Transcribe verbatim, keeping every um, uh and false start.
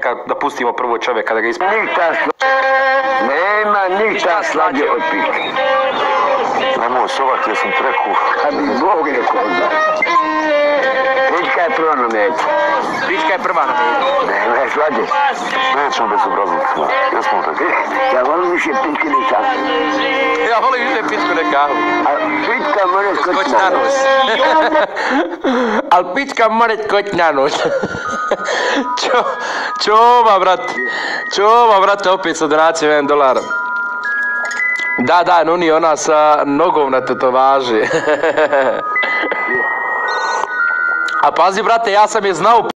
čeka da pustimo prvo čovjeka da ga ispustimo. Ništa slađe. Nema ništa slađe od pičke. Nemoj sovati, ja sam treku. Kad bi Bog rekao da. Pička je prva na metu. Pička je prva na metu. Nema je slađe. Nećemo bez obrazlucima. Jesmo tako? Ja volim više pičke ne času. Ja volim više pičku ne kahu. A pička more skoči Skoči na na nos. Al pička more skoči na nos. Čo, čova, brate. Čova, brate, opet sa donacijom jedan dolar. Da, da, Nuni, ona sa nogom na tetovaži. A pazi, brate, ja sam je znao